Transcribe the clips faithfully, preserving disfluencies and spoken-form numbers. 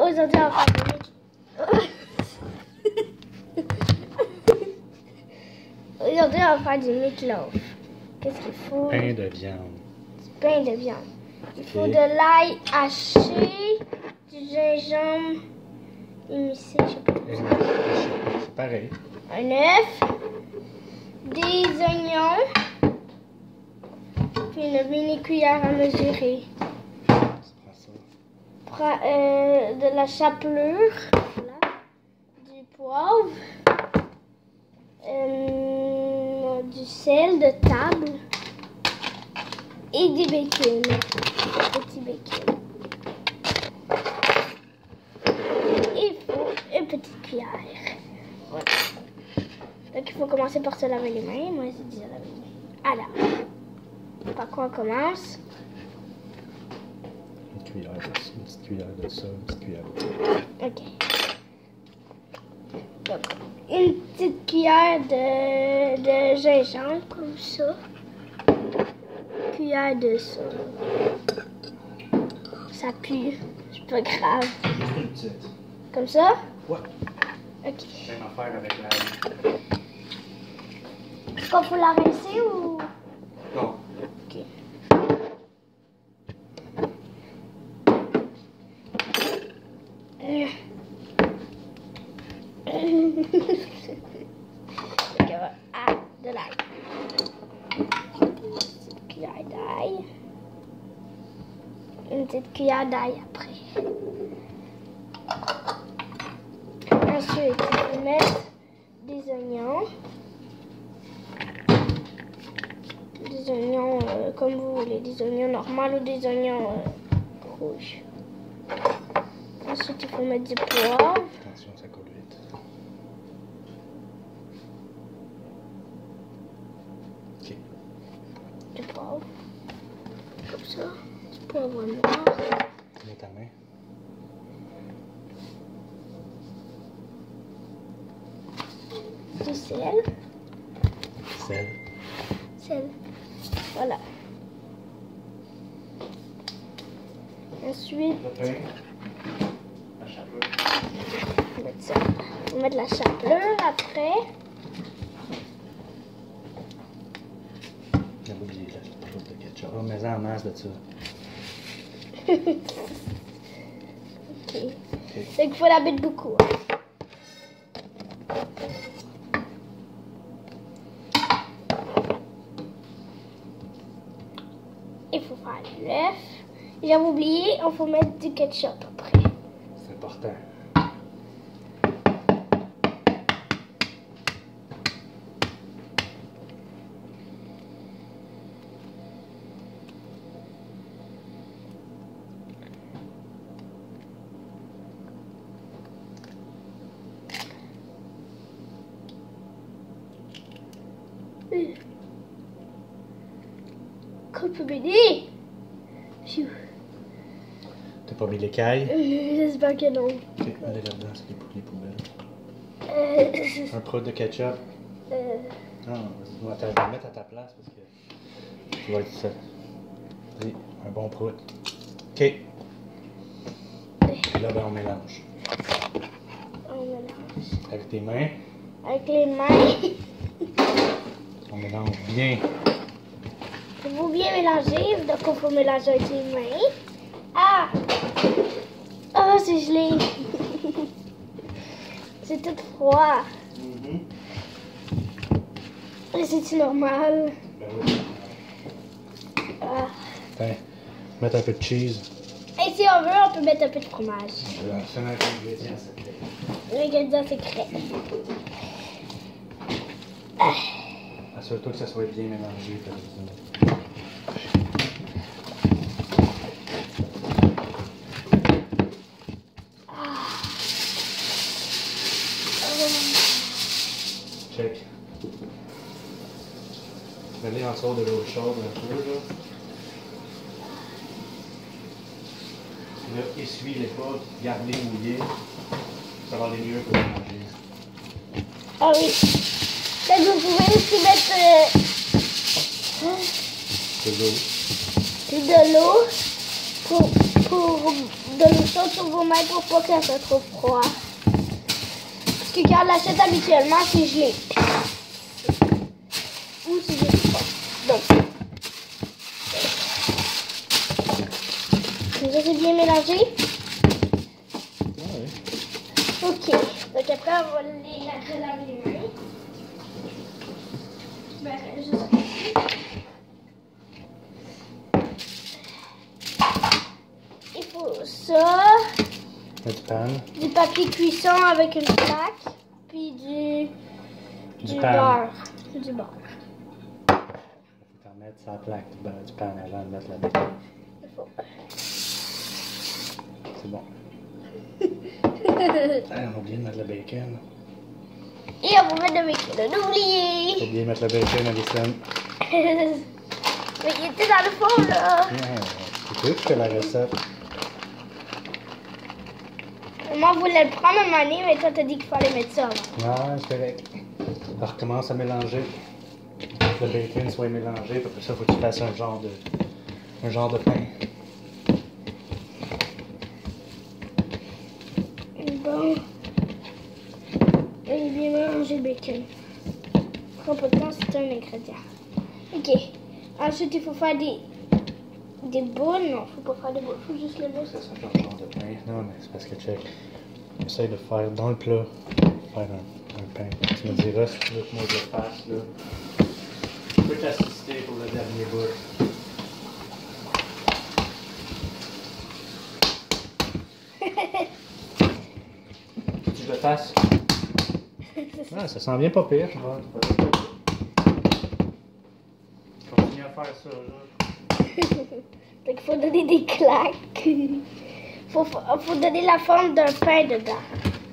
Aujourd'hui, on va faire des Aujourd'hui, on va faire du meatloaf. Qu'est-ce qu'il faut? Pain de viande. Du pain de viande. Il faut de l'ail haché, du gingembre émissé, je sais pas. C'est pareil. Un œuf, des oignons, puis une mini cuillère à mesurer. Tu prends ça. Prends, euh, de la chapelure, voilà, du poivre, euh, du sel de table et du bacon, petit bacon. Il faut une petite cuillère. Voilà. Donc il faut commencer par se laver les mains. Moi j'ai déjà lavé les mains. Alors, par quoi on commence? Une cuillère de ça, une petite cuillère de ça, une petite cuillère de ça. Ok. Donc, une petite cuillère de, de gingembre comme ça. Cuillère de ça. Ça pue. C'est pas grave. Juste une petite. Comme ça? Ouais. Ok. Même affaire avec la... Est-ce qu'on peut la rincer ou... Non. Ok. Euh. Ok, ah, de l'ail. Une petite cuillère d'ail. Une petite cuillère d'ail après. Ensuite, il faut mettre des oignons. Des oignons euh, comme vous voulez, des oignons normaux ou des oignons euh, rouges. Ensuite, il faut mettre du poivre. Attention, ça coule vite. Ok. Du poivre. Comme ça. Du poivre noir. Mets ta main. Du sel. Sel. Sel. Voilà. Ensuite, Le pain. La chapelure. on va mettre ça. On va mettre la chapelure après. J'avais oublié la chose de ketchup. Oh, mets-en en masse de ça. Ok. Ok. Donc, il faut la mettre beaucoup. hein. Il faut faire l'œuf. J'avais oublié, il faut mettre du ketchup après. C'est important. Coupe béni. T'as pas mis l'écaille? J'espère que non. Ok, allez là-dedans, c'est les poulies poubelles. Euh, Un prod de ketchup. euh, Non, vas-y, moi, t'as- je vais le mettre à ta place parce que tu vas être seul. Vas-y, un bon prod. Ok. Et là, ben, on mélange. on mélange. Avec tes mains, Avec les mains. on mélange bien. Il faut bien mélanger, donc il faut mélanger avec les mains. Ah! Oh, c'est gelé. C'est tout froid. Mm-hmm. C'est-tu normal? Ben oui. Ah. Tiens, mettre un peu de cheese. Et si on veut, on peut mettre un peu de fromage. Je vais en faire un ingrédient secret. L'ingrédient secret. Assure-toi que ça soit bien mélangé. Parce que... Check. Mets-les en dessous de l'eau chaude un peu, là. Là, essuie-les pas, garde-les mouillés. Ça va aller mieux pour les manger. Ah oui. Là, vous pouvez aussi mettre euh, De l'eau. de l'eau pour, pour donner ça sur vos mains pour pas que ça soit trop froid. Parce que quand on l'achète habituellement, c'est gelé. Ou c'est juste froid. Donc, vous avez bien mélangé? Oui. Ok. Donc après, on va les laver laver les mains. Ben, juste ici. Il faut ça. Du pan. Du papier cuisson avec une plaque. Puis du, Du du pan. beurre. Du beurre. Il faut t'en mettre sur la plaque du, beurre- du pan avant de mettre la bacon. Il faut. C'est bon. Ah, on a oublié de mettre le bacon. Et on va mettre le bacon. On a oublié. Faut oublié de mettre le bacon, Alison. Mais il était dans le fond, là. Non, c'est toi qui fais la recette. Maman voulait le prendre un moment donné, mais toi, t'as dit qu'il fallait mettre ça avant. Non, c'est correct. Alors, recommence à mélanger. Le bacon soit mélangé, puis après ça, faut que tu fasses un genre de, un genre de pain. Bon. Et bien mélanger le bacon. Prends pas de temps, c'est un ingrédient. Ok. Ensuite, il faut faire des, des boules. Non, faut pas faire des boules, faut juste le mettre. Ça, c'est un genre de pain. Non, mais c'est parce que, check, essaye de faire dans le plat, faire un, un pain. Tu me diras si tu veux que moi je le fasse, là. Je peux t'assister pour le dernier bout. Tu le fasses? Ah, ça sent bien pas pire, tu vois. Continue à faire ça, là. Donc, il faut donner des claques. Il faut, faut donner la forme d'un pain dedans.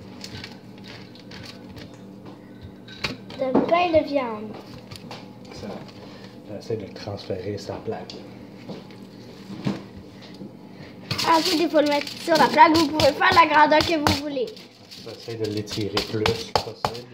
D'un pain de viande. Ça, j'essaie de le transférer sur la plaque. Ensuite, il faut le mettre sur la plaque. Vous pouvez faire la grandeur que vous voulez. J'essaie de l'étirer plus possible.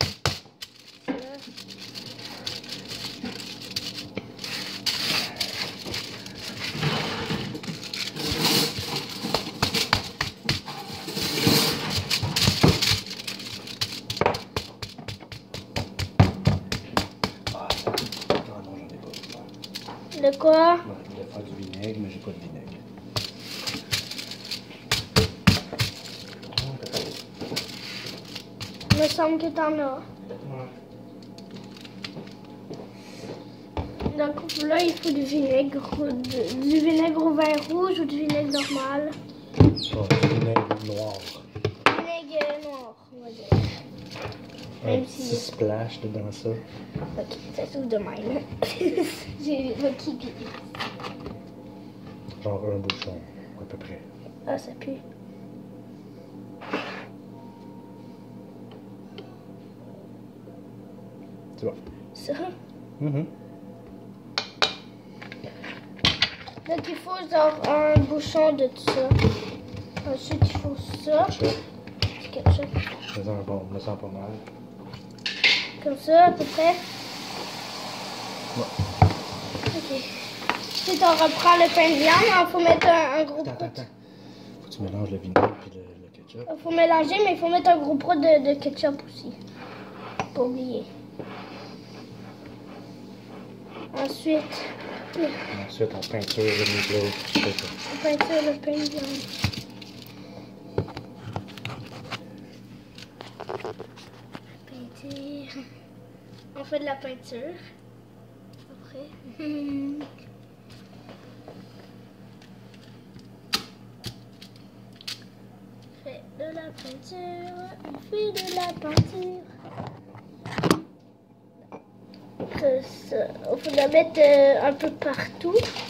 Ah, ah non, j'en ai pas. De quoi? Ouais, je voulais faire du vinaigre, mais j'ai pas de vinaigre. Il me semble que t'en as. Ouais. Donc là, il faut du vinaigre, du, du vinaigre au vin rouge ou du vinaigre normal. Oh, du vinaigre noir. Vinaigre noir, on va dire. Un Même petit si... splash dedans ça. Ok, ça s'ouvre de même. J'ai le qui Genre un bouchon, à peu près. Ah, ça pue. Tu vois. Ça. Mm-hmm. Donc il faut genre un bouchon de tout ça. Ensuite il faut ça. Ketchup. Du ketchup. Je me sens bon, je me sens pas mal. Comme ça à peu près. Ouais. Ok. Ensuite on reprend le pain de viande. Il faut mettre un, un gros Attends, attends, pot. attends. Faut que tu mélanges le vinaigre et le, le ketchup. Il faut mélanger, mais il faut mettre un gros pot de, de ketchup aussi. Pas oublier. Ensuite, Et ensuite, on peinture le meatloaf. C'est ça. on peinture le pain de viande. Peinture. On fait de la peinture. Après. Fait de la peinture. On fait de la peinture. Il faut la mettre euh, un peu partout.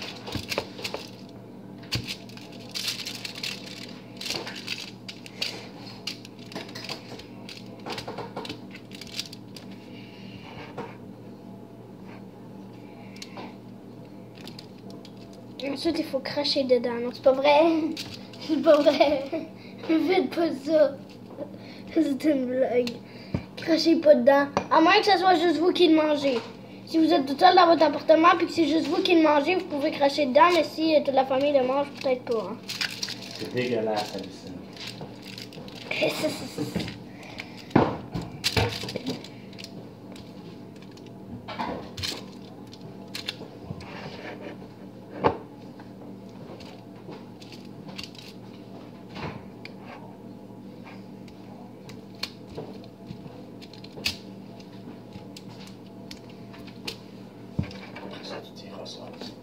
Ensuite, il faut cracher dedans. Non, c'est pas vrai. C'est pas vrai. Ne faites pas ça. C'est une blague. Crachez pas dedans. À moins que ce soit juste vous qui le mangez. Si vous êtes tout seul dans votre appartement et que c'est juste vous qui le mangez, vous pouvez cracher dedans. Mais si euh, toute la famille le mange, peut-être pas. Hein. C'est dégueulasse, Alison. Ça, tu tireras ça.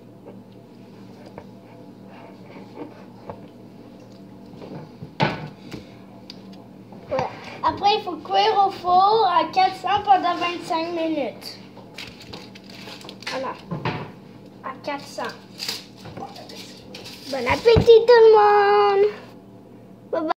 Ouais. Après, il faut cuire au four à quatre cents pendant vingt-cinq minutes. Voilà. À quatre cents. Bon appétit tout le monde! Bye bye.